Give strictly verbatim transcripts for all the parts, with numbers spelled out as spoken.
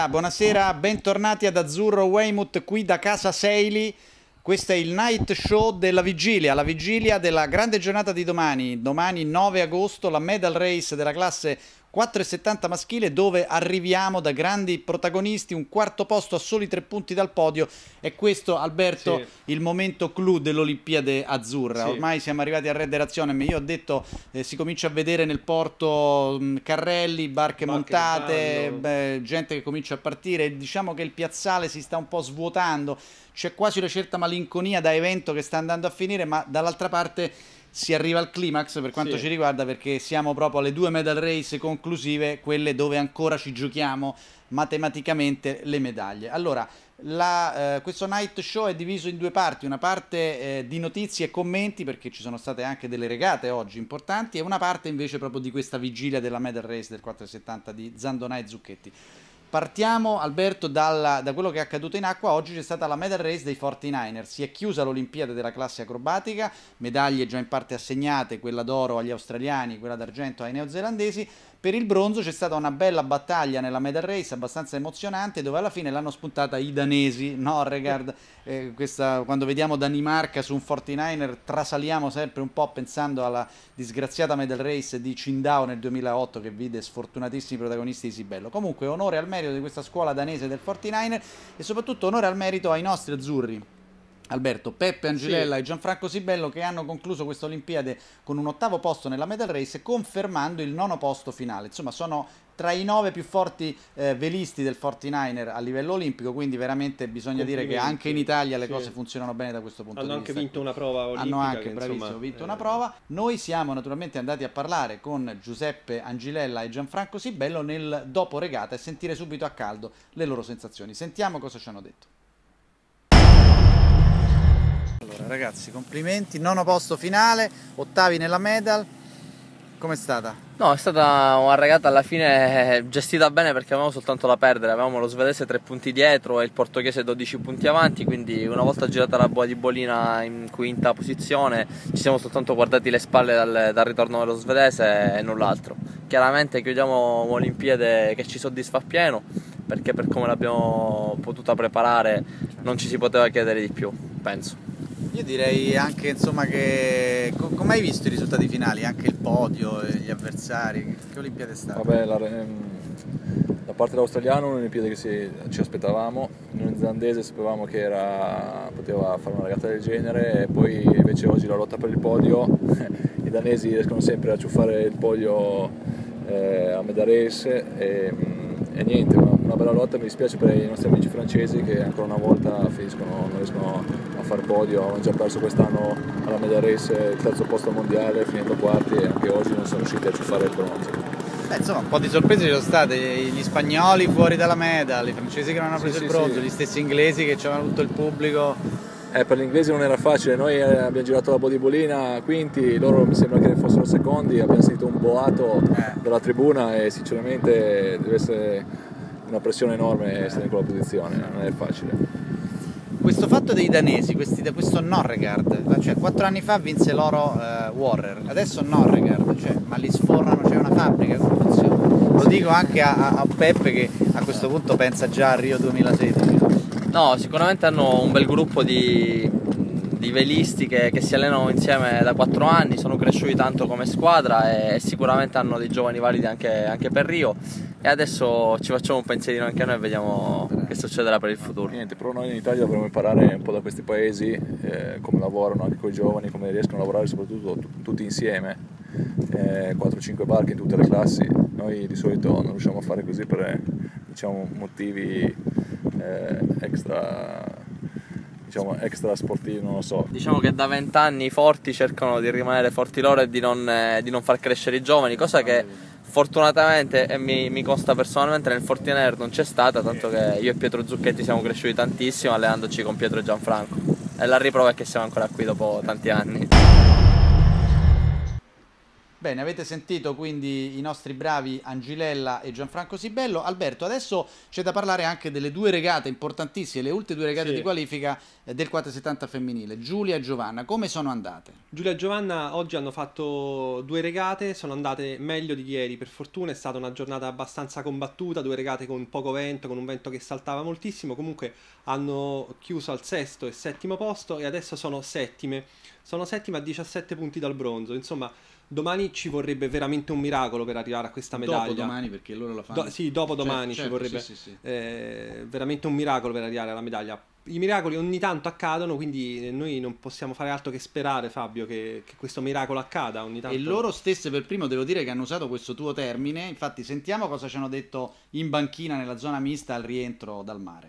Buonasera, buonasera, bentornati ad Azzurro Weymouth qui da Casa Seili. Questo è il night show della vigilia, la vigilia della grande giornata di domani. Domani nove agosto, la medal race della classe quattro e settanta maschile, dove arriviamo da grandi protagonisti, un quarto posto a soli tre punti dal podio. E questo, Alberto, sì, il momento clou dell'Olimpiade azzurra. Sì. Ormai siamo arrivati a Red Razionem. Io ho detto eh, si comincia a vedere nel porto mh, carrelli, barche, barche montate, beh, gente che comincia a partire. Diciamo che il piazzale si sta un po' svuotando, c'è quasi una certa malinconia da evento che sta andando a finire, ma dall'altra parte si arriva al climax per quanto sì. ci riguarda, perché siamo proprio alle due medal race conclusive, quelle dove ancora ci giochiamo matematicamente le medaglie. Allora, la, eh, questo night show è diviso in due parti, una parte eh, di notizie e commenti, perché ci sono state anche delle regate oggi importanti, e una parte invece proprio di questa vigilia della medal race del quattro e settanta di Zandonà e Zucchetti. Partiamo, Alberto, dalla, da quello che è accaduto in acqua. Oggi c'è stata la medal race dei quarantanovers, si è chiusa l'Olimpiade della classe acrobatica, medaglie già in parte assegnate, quella d'oro agli australiani, quella d'argento ai neozelandesi. Per il bronzo c'è stata una bella battaglia nella medal race, abbastanza emozionante, dove alla fine l'hanno spuntata i danesi, Norregard. Eh, questa, quando vediamo Danimarca su un quarantanove trasaliamo sempre un po' pensando alla disgraziata medal race di Qingdao nel duemilaotto, che vide sfortunatissimi protagonisti di Sibello. Comunque onore al merito di questa scuola danese del quarantanove e soprattutto onore al merito ai nostri azzurri, Alberto, Peppe Angilella sì. e Gianfranco Sibello, che hanno concluso questa Olimpiade con un ottavo posto nella medal race, confermando il nono posto finale. Insomma, sono tra i nove più forti eh, velisti del quarantanove a livello olimpico, quindi veramente bisogna dire che anche in Italia le sì. cose funzionano bene da questo punto hanno di vista. Hanno anche vinto una prova olimpica. Hanno anche, che, bravissimo, insomma, vinto eh... una prova. Noi siamo naturalmente andati a parlare con Giuseppe Angilella e Gianfranco Sibello nel dopo regata e sentire subito a caldo le loro sensazioni. Sentiamo cosa ci hanno detto. Allora ragazzi, complimenti, nono posto finale, ottavi nella medal, com'è stata? No, è stata una regata alla fine gestita bene, perché avevamo soltanto da perdere, avevamo lo svedese tre punti dietro e il portoghese dodici punti avanti, quindi una volta girata la boa di Bolina in quinta posizione ci siamo soltanto guardati le spalle dal, dal ritorno dello svedese e null'altro. Chiaramente chiudiamo un'Olimpiade che ci soddisfa appieno, perché per come l'abbiamo potuta preparare non ci si poteva chiedere di più, penso. Io direi anche, insomma, che come hai visto i risultati finali, anche il podio, gli avversari, che Olimpiade è stata? Vabbè, la, ehm, da parte dell'australiano un'Olimpiade che si, ci aspettavamo, il neozelandese sapevamo che era, poteva fare una regata del genere, e poi invece oggi la lotta per il podio, i danesi riescono sempre a ciuffare il podio eh, a medal race e, e niente, una, una bella lotta. Mi dispiace per i nostri amici francesi che ancora una volta finiscono, non riescono a far podio, hanno già perso quest'anno alla medal race il terzo posto mondiale finendo quarti, e anche oggi non sono riusciti a ciuffare il bronzo. Beh, insomma, un po' di sorprese ci sono state, gli spagnoli fuori dalla medal, i francesi che non hanno preso sì, il bronzo, sì, sì. gli stessi inglesi che c'erano tutto il pubblico. Eh, per gli inglesi non era facile, noi abbiamo girato la boa di Bolina quinti, loro mi sembra che fossero secondi, abbiamo sentito un boato eh. dalla tribuna e sinceramente deve essere una pressione enorme essere in quella posizione, non è facile. Questo fatto dei danesi, questi, questo Norregard, cioè quattro anni fa vinse l'oro eh, Warrer, adesso Norregard, cioè, ma li sforrano, c'è una fabbrica, come funziona? Lo dico anche a, a Peppe che a questo punto pensa già a Rio duemilasedici. No, sicuramente hanno un bel gruppo di, di velisti che, che si allenano insieme da quattro anni, sono cresciuti tanto come squadra e, e sicuramente hanno dei giovani validi anche, anche per Rio, e adesso ci facciamo un pensierino anche noi e vediamo che succederà per il futuro. Niente, però noi in Italia dovremmo imparare un po' da questi paesi eh, come lavorano anche con i giovani, come riescono a lavorare soprattutto tutti insieme, eh, quattro cinque barche in tutte le classi. Noi di solito non riusciamo a fare così per, diciamo, motivi eh, extra, diciamo, extra sportivi, non lo so. Diciamo che da vent'anni i forti cercano di rimanere forti loro e di non, eh, di non far crescere i giovani, cosa che fortunatamente, e mi, mi consta personalmente, nel quarantanove non c'è stata, tanto che io e Pietro Zucchetti siamo cresciuti tantissimo allenandoci con Pietro e Gianfranco, e la riprova è che siamo ancora qui dopo tanti anni. Bene, avete sentito quindi i nostri bravi Angilella e Gianfranco Sibello. Alberto, adesso c'è da parlare anche delle due regate importantissime, le ultime due regate Sì. di qualifica eh, del quattrocentosettanta femminile. Giulia e Giovanna, come sono andate? Giulia e Giovanna oggi hanno fatto due regate, sono andate meglio di ieri, per fortuna è stata una giornata abbastanza combattuta, due regate con poco vento, con un vento che saltava moltissimo, comunque hanno chiuso al sesto e settimo posto e adesso sono settime, sono settime a diciassette punti dal bronzo, insomma domani ci vorrebbe veramente un miracolo per arrivare a questa medaglia. Dopo domani, perché loro la fanno. Do- sì, dopo domani Certo, ci vorrebbe sì, sì, sì. eh, veramente un miracolo per arrivare alla medaglia. I miracoli ogni tanto accadono, quindi noi non possiamo fare altro che sperare, Fabio, che, che questo miracolo accada ogni tanto. E loro stesse per primo devo dire che hanno usato questo tuo termine, infatti sentiamo cosa ci hanno detto in banchina nella zona mista al rientro dal mare.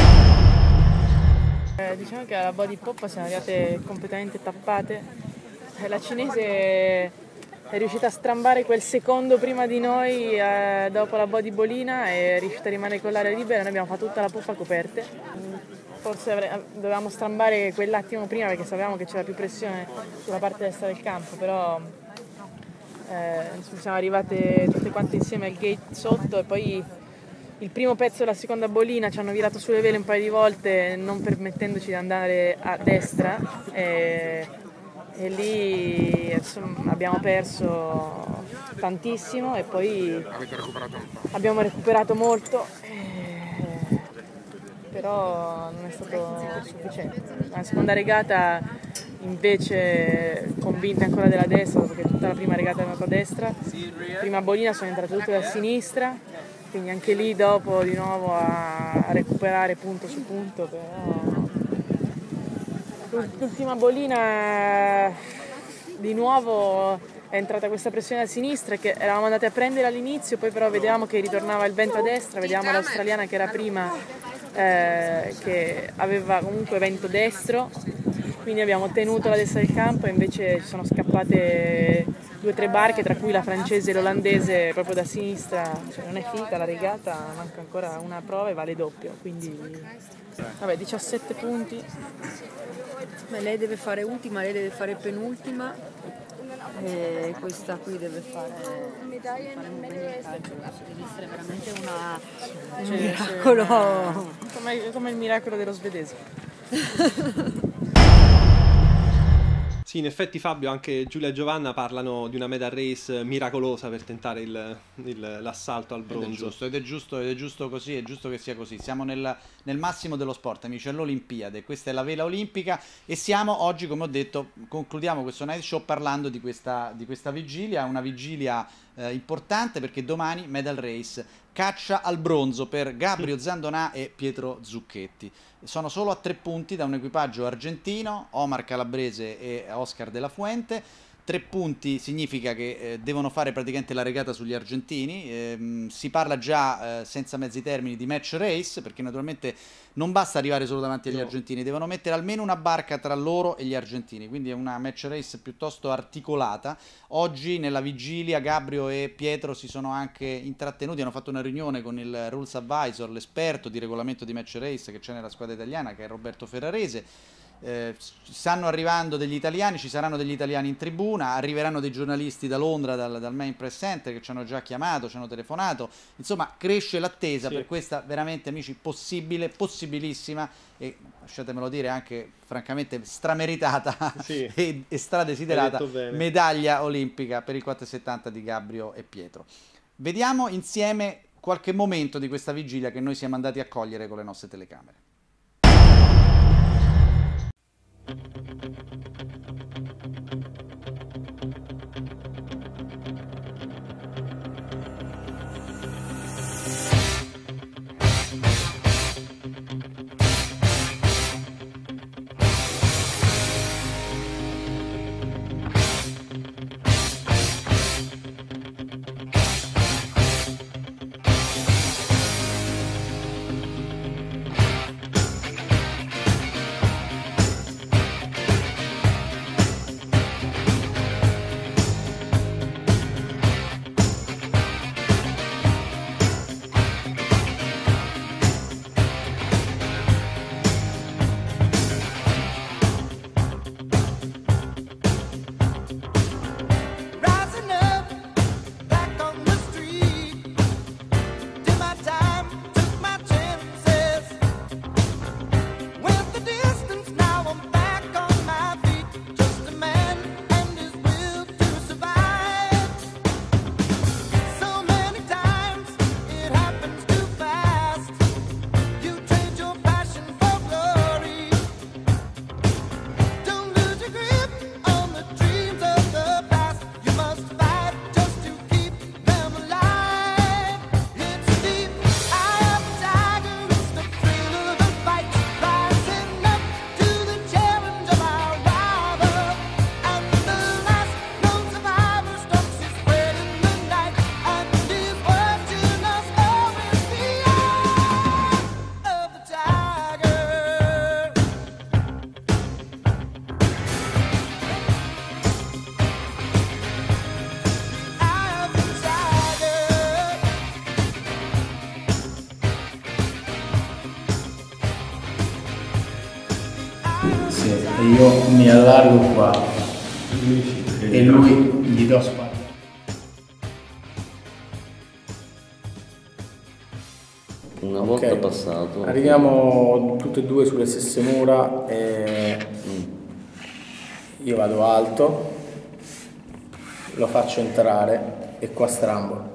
Eh, diciamo che alla body pop siamo arrivate completamente tappate. Eh, La cinese è riuscita a strambare quel secondo prima di noi eh, dopo la body bolina e è riuscita a rimanere con l'aria libera. Noi abbiamo fatto tutta la puffa a coperte. Forse avre- dovevamo strambare quell'attimo prima perché sapevamo che c'era più pressione sulla parte destra del campo, però eh, insomma, siamo arrivate tutte quante insieme al gate sotto e poi il primo pezzo della seconda bolina ci hanno virato sulle vele un paio di volte non permettendoci di andare a destra e, e lì insomma, abbiamo perso tantissimo e poi abbiamo recuperato molto, eh, però non è stato sufficiente. La seconda regata invece convinta ancora della destra, dopo che tutta la prima regata è andata a destra, prima bolina sono entrate tutte da sinistra, quindi anche lì dopo di nuovo a, a recuperare punto su punto, però l'ultima bolina di nuovo è entrata questa pressione a sinistra che eravamo andati a prendere all'inizio, poi però vedevamo che ritornava il vento a destra, vedevamo l'australiana che era prima eh, che aveva comunque vento destro, quindi abbiamo tenuto la destra del campo e invece ci sono scappate due o tre barche, tra cui la francese e l'olandese proprio da sinistra. Cioè, non è finita la regata, manca ancora una prova e vale doppio, quindi vabbè, diciassette punti. Ma lei deve fare ultima, lei deve fare penultima e questa qui deve fare, fare un bel calcio. Deve essere veramente una, un Cioè, miracolo. una- come, come il miracolo dello svedese. Sì, in effetti Fabio, anche Giulia e Giovanna parlano di una medal race miracolosa per tentare il- il- l'assalto al Ed è bronzo. giusto, ed è giusto, ed è giusto così, è giusto che sia così. Siamo nel, nel massimo dello sport, amici, all'Olimpiade. Questa è la vela olimpica e siamo oggi, come ho detto, concludiamo questo night show parlando di questa, di questa vigilia, una vigilia eh, importante perché domani medal race, caccia al bronzo per Gabrio Zandonà e Pietro Zucchetti. Sono solo a tre punti da un equipaggio argentino, Omar Calabrese e Oscar De La Fuente. Tre punti significa che eh, devono fare praticamente la regata sugli argentini. Ehm, si parla già eh, senza mezzi termini di match race, perché naturalmente non basta arrivare solo davanti agli No. argentini, devono mettere almeno una barca tra loro e gli argentini, quindi è una match race piuttosto articolata. Oggi nella vigilia Gabrio e Pietro si sono anche intrattenuti, hanno fatto una riunione con il rules advisor, l'esperto di regolamento di match race che c'è nella squadra italiana, che è Roberto Ferrarese. Eh, stanno arrivando degli italiani, ci saranno degli italiani in tribuna, arriveranno dei giornalisti da Londra, dal, dal Main Press Center, che ci hanno già chiamato, ci hanno telefonato, insomma cresce l'attesa Sì. per questa veramente, amici, possibile, possibilissima e lasciatemelo dire anche francamente strameritata Sì. e, e stradesiderata Hai detto bene. medaglia olimpica per il quattrocentosettanta di Gabrio e Pietro. Vediamo insieme qualche momento di questa vigilia che noi siamo andati a cogliere con le nostre telecamere. e io mi allargo qua e lui gli do spazio. Una volta okay. passato arriviamo tutte e due sulle stesse mura e mm. io vado alto, lo faccio entrare e qua strambo.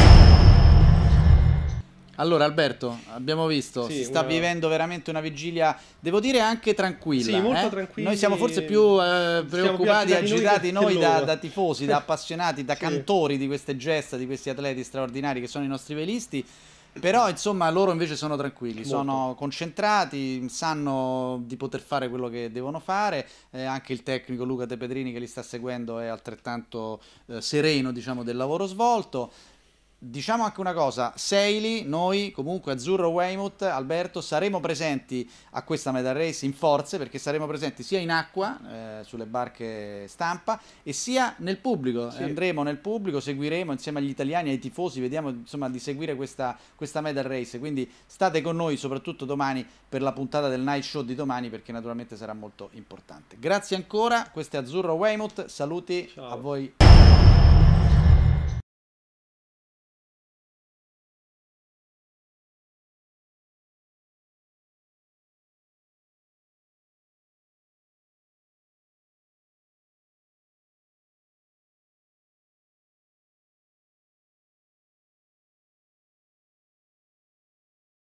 Allora Alberto, abbiamo visto, sì, si sta una... vivendo veramente una vigilia, devo dire anche tranquilla. Sì, molto eh? tranquilla. Noi siamo forse più eh, preoccupati e agitati noi, noi da, da tifosi, da appassionati, da sì. cantori di queste gesta, di questi atleti straordinari che sono i nostri velisti. Però insomma loro invece sono tranquilli, molto. Sono concentrati, sanno di poter fare quello che devono fare, eh, anche il tecnico Luca De Pedrini che li sta seguendo è altrettanto eh, sereno, diciamo, del lavoro svolto. Diciamo anche una cosa, Seili, noi comunque Azzurro Weymouth, Alberto, saremo presenti a questa medal race in forze, perché saremo presenti sia in acqua, eh, sulle barche stampa, e sia nel pubblico. Sì. Andremo nel pubblico, seguiremo insieme agli italiani, ai tifosi, vediamo insomma di seguire questa, questa medal race, quindi state con noi soprattutto domani per la puntata del night show di domani, perché naturalmente sarà molto importante. Grazie ancora, questo è Azzurro Weymouth, saluti. Ciao. A voi.